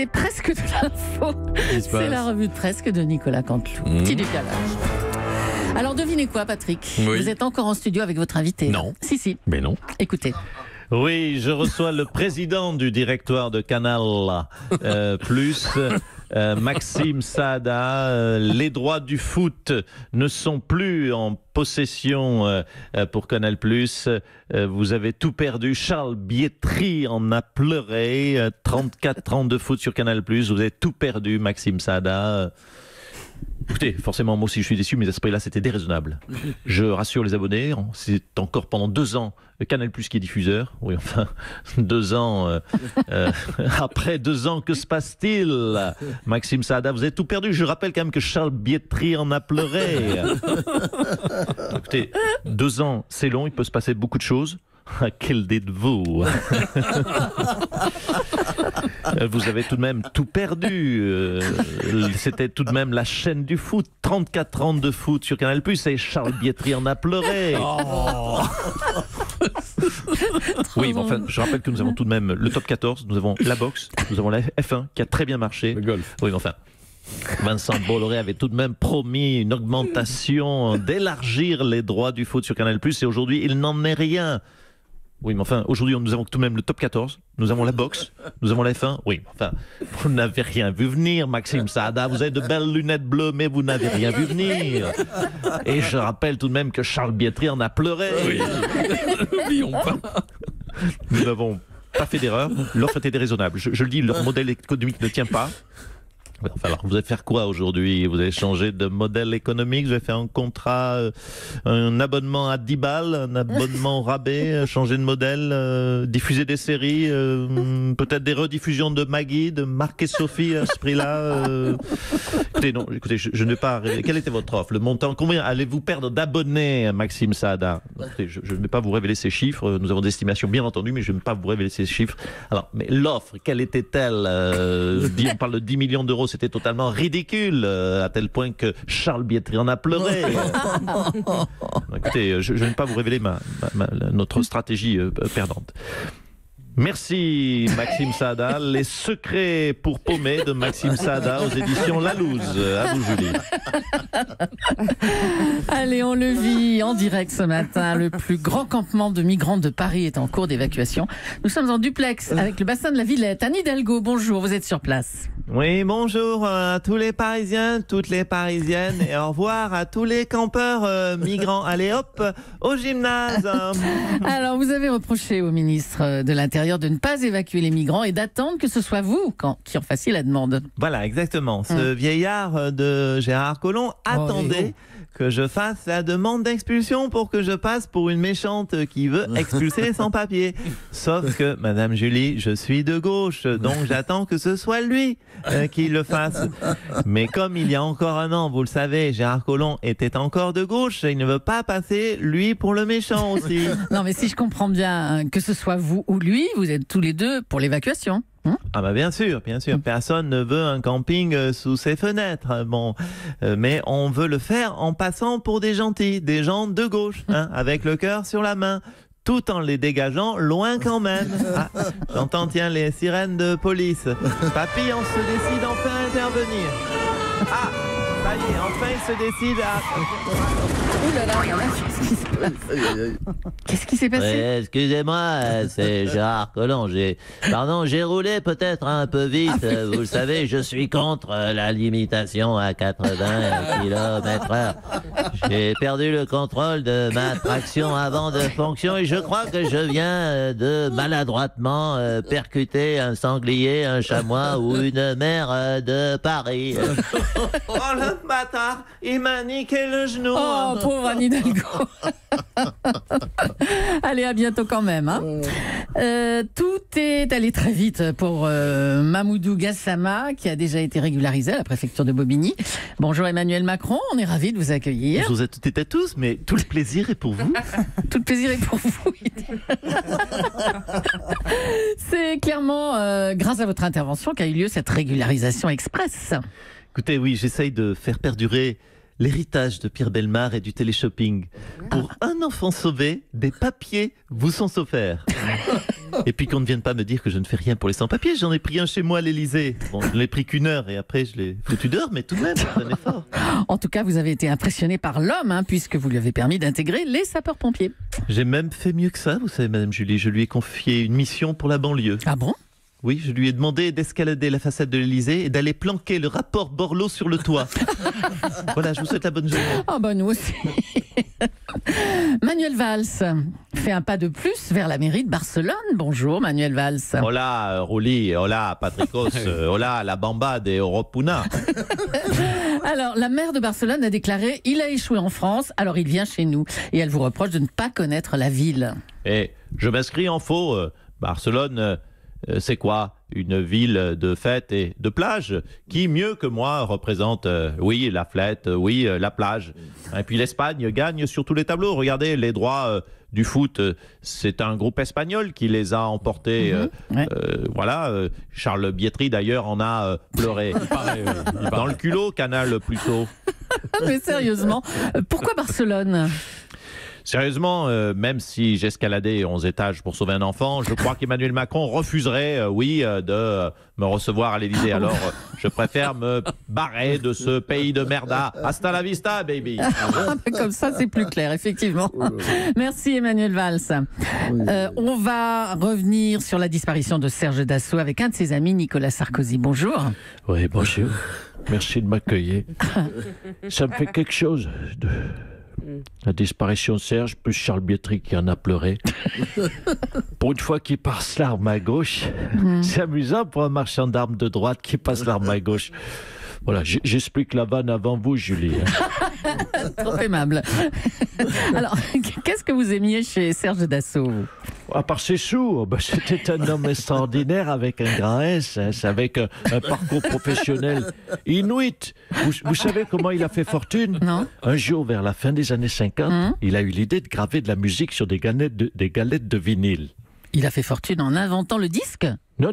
C'est presque de l'info. C'est la revue de presse de Nicolas Canteloup. Petit décalage. Alors devinez quoi, Patrick? Vous êtes encore en studio avec votre invité? Non. Si. Mais non. Écoutez. Oui, je reçois le président du directoire de Canal+, Maxime Saada. Les droits du foot ne sont plus en possession pour Canal+. Vous avez tout perdu. Charles Bietri en a pleuré. 34 ans de foot sur Canal+. Vous avez tout perdu, Maxime Saada. Écoutez, forcément, moi aussi je suis déçu, mais à ce prix-là, c'était déraisonnable. Je rassure les abonnés, c'est encore pendant 2 ans Canal+ qui est diffuseur. Oui, enfin, 2 ans. Après 2 ans, que se passe-t-il? Maxime Saada, vous avez tout perdu. Je rappelle quand même que Charles Bietri en a pleuré. Écoutez, 2 ans, c'est long, il peut se passer beaucoup de choses. Quel dé de vous. Vous avez tout de même tout perdu. C'était tout de même la chaîne du foot. 34 ans de foot sur Canal+, et Charles Bietri en a pleuré. Oui, mais enfin, je rappelle que nous avons tout de même le top 14, nous avons la boxe, nous avons la F1 qui a très bien marché. Le golf. Oui, mais enfin, Vincent Bolloré avait tout de même promis une augmentation, d'élargir les droits du foot sur Canal+, et aujourd'hui, il n'en est rien. Oui, mais enfin, aujourd'hui, nous avons tout de même le top 14, nous avons la boxe, nous avons la F1. Oui, mais enfin, vous n'avez rien vu venir, Maxime Saada. Vous avez de belles lunettes bleues, mais vous n'avez rien vu venir. Et je rappelle tout de même que Charles Bietri en a pleuré. Oui. N'oublions pas. Nous n'avons pas fait d'erreur. L'offre était déraisonnable. Je le dis, leur modèle économique ne tient pas. Enfin, alors, vous allez faire quoi aujourd'hui? Vous allez changer de modèle économique? Vous allez faire un contrat, un abonnement à 10 balles, un abonnement au rabais, changer de modèle, diffuser des séries, peut-être des rediffusions de Maggie, de Marc et Sophie à ce prix-là. Écoutez, je ne vais pas révéler. Quelle était votre offre? Le montant? Combien allez-vous perdre d'abonnés, Maxime Saada? Écoutez, je ne vais pas vous révéler ces chiffres. Nous avons des estimations, bien entendu, mais je ne vais pas vous révéler ces chiffres. Alors, mais l'offre, quelle était-elle? On parle de 10 millions d'euros. C'était totalement ridicule, à tel point que Charles Bietri en a pleuré. Écoutez, je ne vais pas vous révéler notre stratégie perdante. Merci Maxime Saada. Les secrets pour paumer de Maxime Saada aux éditions La Louse. À vous, Julie. Allez, on le vit en direct ce matin. Le plus grand campement de migrants de Paris est en cours d'évacuation. Nous sommes en duplex avec le bassin de la Villette. Anne Hidalgo, bonjour, vous êtes sur place. Oui, bonjour à tous les Parisiens, toutes les Parisiennes, et au revoir à tous les campeurs migrants. Allez hop, au gymnase. Alors, vous avez reproché au ministre de l'Intérieur de ne pas évacuer les migrants et d'attendre que ce soit vous qui en fassiez la demande. Voilà, exactement. Ce vieillard de Gérard Collomb attendait que je fasse la demande d'expulsion pour que je passe pour une méchante qui veut expulser les sans-papiers. Sauf que, Madame Julie, je suis de gauche, donc j'attends que ce soit lui qui le fasse. Mais comme il y a encore un an, vous le savez, Gérard Collomb était encore de gauche, il ne veut pas passer lui pour le méchant aussi. Non, mais si je comprends bien, que ce soit vous ou lui, vous êtes tous les deux pour l'évacuation. Ah bah bien sûr, personne ne veut un camping sous ses fenêtres. Bon, mais on veut le faire en passant pour des gentils, des gens de gauche, avec le cœur sur la main, tout en les dégageant loin quand même. Ah, j'entends, tiens, les sirènes de police. Papy, on se décide enfin à intervenir. Ah, ça y est, enfin il se décide à... Ouh là là, qu'est-ce qui se passe? Qu'est-ce qui s'est passé? Excusez-moi, c'est Gérard Collomb. J'ai roulé peut-être un peu vite. Vous le savez, je suis contre la limitation à 80 km/h. J'ai perdu le contrôle de ma traction avant de fonction et je crois que je viens de maladroitement percuter un sanglier, un chamois ou une mère de Paris. Oh le bâtard, il m'a niqué le genou. Oh, pauvre Anne Hidalgo. Allez, à bientôt quand même. Tout est allé très vite pour Mamoudou Gassama, qui a déjà été régularisé à la préfecture de Bobigny. Bonjour Emmanuel Macron, on est ravis de vous accueillir. Vous êtes toutes et tous, mais tout le plaisir est pour vous. Tout le plaisir est pour vous. C'est clairement grâce à votre intervention qu'a eu lieu cette régularisation express. Écoutez, oui, j'essaye de faire perdurer l'héritage de Pierre Bellemare et du téléshopping. Pour un enfant sauvé, des papiers vous sont offerts. Et puis qu'on ne vienne pas me dire que je ne fais rien pour les sans-papiers. J'en ai pris un chez moi à l'Élysée. Bon, je ne l'ai pris qu'1 heure et après je l'ai foutu dehors, mais tout de même, c'est un effort. En tout cas, vous avez été impressionné par l'homme, puisque vous lui avez permis d'intégrer les sapeurs-pompiers. J'ai même fait mieux que ça, vous savez, Madame Julie. Je lui ai confié une mission pour la banlieue. Ah bon? Oui, je lui ai demandé d'escalader la façade de l'Élysée et d'aller planquer le rapport Borloo sur le toit. Voilà, je vous souhaite la bonne journée. Ah bah nous aussi. Manuel Valls fait un pas de plus vers la mairie de Barcelone. Bonjour Manuel Valls. Hola, Ruli, hola, Patricos, hola, la bamba de Oropuna. Alors, la maire de Barcelone a déclaré « Il a échoué en France, alors il vient chez nous ». Et elle vous reproche de ne pas connaître la ville. Et je m'inscris en faux. Barcelone, c'est quoi? Une ville de fêtes et de plage qui, mieux que moi, représente, oui, la fête, oui, la plage. Et puis l'Espagne gagne sur tous les tableaux. Regardez, les droits du foot, c'est un groupe espagnol qui les a emportés. Ouais. Voilà, Charles Bietri, d'ailleurs, en a pleuré. Dans le culot, Canal plutôt. Mais sérieusement, pourquoi Barcelone ? Sérieusement, même si j'escaladais 11 étages pour sauver un enfant, je crois qu'Emmanuel Macron refuserait, de me recevoir à l'Élysée. Alors, je préfère me barrer de ce pays de merda. Hasta la vista, baby. Comme ça, c'est plus clair, effectivement. Merci Emmanuel Valls. On va revenir sur la disparition de Serge Dassault avec un de ses amis, Nicolas Sarkozy. Bonjour. Oui, bonjour. Merci de m'accueillir. Ça me fait quelque chose de... La disparition de Serge, plus Charles Bietri qui en a pleuré. Pour une fois qu'il passe l'arme à gauche, c'est amusant pour un marchand d'armes de droite qui passe l'arme à gauche. Voilà, j'explique la vanne avant vous, Julie. Trop aimable. Alors, qu'est-ce que vous aimiez chez Serge Dassault ? À part ses sous, c'était un homme extraordinaire avec un grand S, avec un parcours professionnel inuit. Vous savez comment il a fait fortune ? Non. Un jour, vers la fin des années 50, il a eu l'idée de graver de la musique sur des galettes de vinyle. Il a fait fortune en inventant le disque ? Non,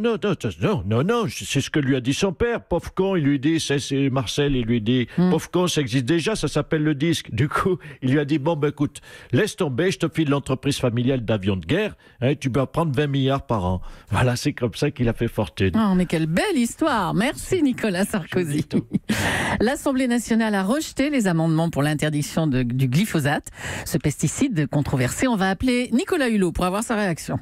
c'est ce que lui a dit son père. Pauvre con, il lui dit, c'est Marcel, il lui dit, pauvre con, ça existe déjà, ça s'appelle le disque. Du coup, il lui a dit, bon, écoute, laisse tomber, je te file l'entreprise familiale d'avions de guerre, tu vas prendre 20 milliards par an. Voilà, c'est comme ça qu'il a fait fortune. Oh, mais quelle belle histoire. Merci Nicolas Sarkozy. L'Assemblée nationale a rejeté les amendements pour l'interdiction du glyphosate, ce pesticide controversé. On va appeler Nicolas Hulot pour avoir sa réaction.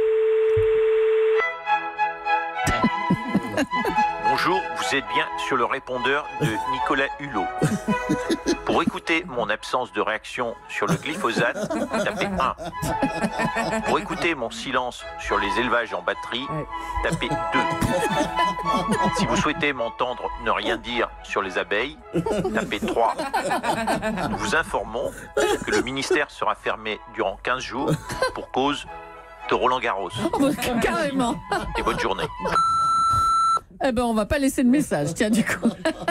Bonjour, vous êtes bien sur le répondeur de Nicolas Hulot. Pour écouter mon absence de réaction sur le glyphosate, tapez 1. Pour écouter mon silence sur les élevages en batterie, tapez 2. Si vous souhaitez m'entendre ne rien dire sur les abeilles, tapez 3. Nous vous informons que le ministère sera fermé durant 15 jours pour cause de Roland Garros. Oh, carrément. Et bonne journée. Eh ben, on va pas laisser de message, tiens, du coup.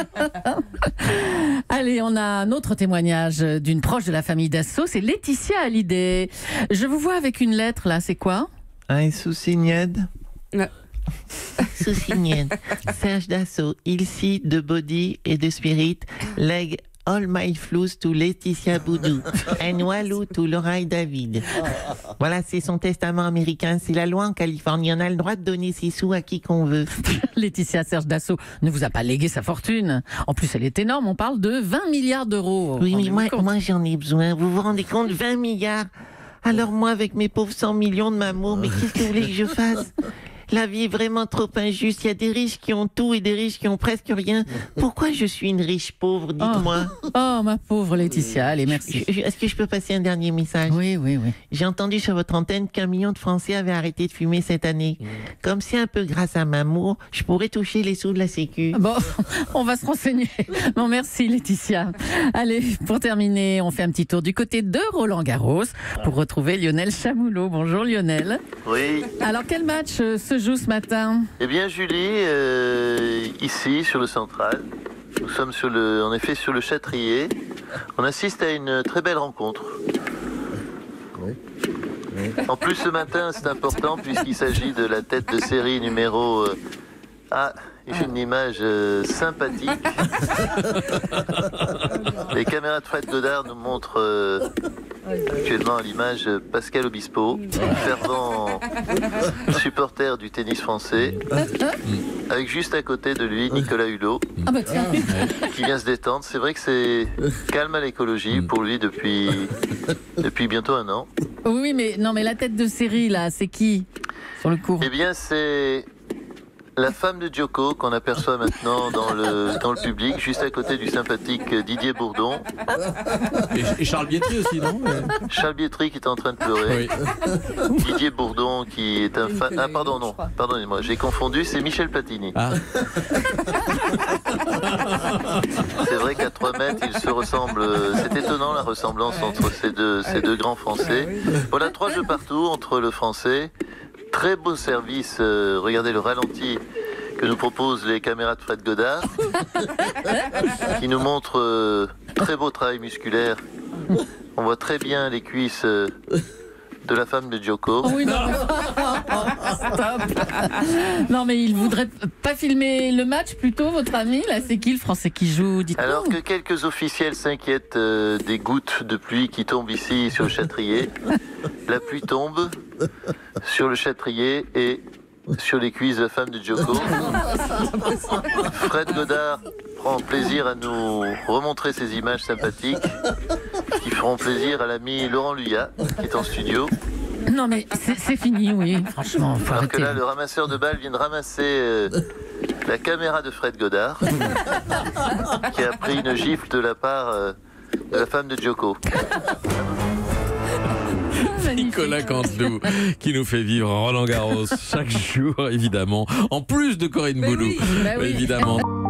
Allez, on a un autre témoignage d'une proche de la famille Dassault, c'est Laetitia Hallyday. Je vous vois avec une lettre, là, c'est quoi ? Un sous-signed. Sous-signed. Serge Dassault, ici de body et de spirit, leg all my flus to Laetitia Boudou, and walou to Laura David. Voilà, c'est son testament américain. C'est la loi en Californie. On a le droit de donner ses sous à qui qu'on veut. Laetitia, Serge Dassault ne vous a pas légué sa fortune. En plus, elle est énorme. On parle de 20 milliards d'euros. Oui, mais moi j'en ai besoin. Vous vous rendez compte, 20 milliards. Alors moi, avec mes pauvres 100 millions de m'amour, mais qu'est-ce que vous voulez que je fasse ? La vie est vraiment trop injuste. Il y a des riches qui ont tout et des riches qui ont presque rien. Pourquoi je suis une riche pauvre, dites-moi. Oh, ma pauvre Laetitia, allez, merci. Est-ce que je peux passer un dernier message ? Oui. J'ai entendu sur votre antenne qu'1 million de Français avaient arrêté de fumer cette année. Comme si un peu grâce à Mamour, je pourrais toucher les sous de la Sécu. Bon, on va se renseigner. Bon, merci Laetitia. Allez, pour terminer, on fait un petit tour du côté de Roland Garros pour retrouver Lionel Chamoulot. Bonjour Lionel. Oui. Alors, quel match se joue ce matin ? Eh bien, Julie, ici, sur le central, nous sommes en effet sur le Châtrier. On assiste à une très belle rencontre. En plus, ce matin, c'est important puisqu'il s'agit de la tête de série numéro... une image sympathique. Les caméras de Fred Godard nous montrent actuellement à l'image Pascal Obispo, fervent supporter du tennis français, avec juste à côté de lui Nicolas Hulot, Ah bah tiens. qui vient se détendre. C'est vrai que c'est calme à l'écologie pour lui depuis bientôt 1 an. Oui, mais non, mais la tête de série là, c'est qui sur le cours? Eh bien, c'est la femme de Djoko qu'on aperçoit maintenant dans le public, juste à côté du sympathique Didier Bourdon. Et Charles Bietri aussi, non? Charles Bietri qui est en train de pleurer. Oui. Didier Bourdon qui est un fan. Ah, pardon, non, pardonnez-moi, j'ai confondu, c'est Michel Platini. Ah. C'est vrai qu'à 3 mètres, ils se ressemblent. C'est étonnant la ressemblance entre ces deux grands Français. Voilà 3 jeux partout entre le Français. Très beau service, regardez le ralenti que nous proposent les caméras de Fred Godard, qui nous montre très beau travail musculaire. On voit très bien les cuisses de la femme de Djoko. Oh oui, non, mais... Stop. Non, mais il voudrait pas filmer le match plutôt, votre ami? Là, c'est qui le Français qui joue? Dites-nous. Alors que quelques officiels s'inquiètent des gouttes de pluie qui tombent ici sur le Châtrier, la pluie tombe sur le Châtrier et sur les cuisses de la femme de Djoko. Fred Godard prend plaisir à nous remontrer ces images sympathiques qui feront plaisir à l'ami Laurent Luyat qui est en studio. Non, mais c'est fini, oui. Franchement, faut Alors que arrêter. là, le ramasseur de balles vient de ramasser la caméra de Fred Godard qui a pris une gifle de la part de la femme de Djoko. Nicolas Canteloup qui nous fait vivre Roland Garros chaque jour, évidemment. En plus de Corinne Boulou, bah oui. évidemment.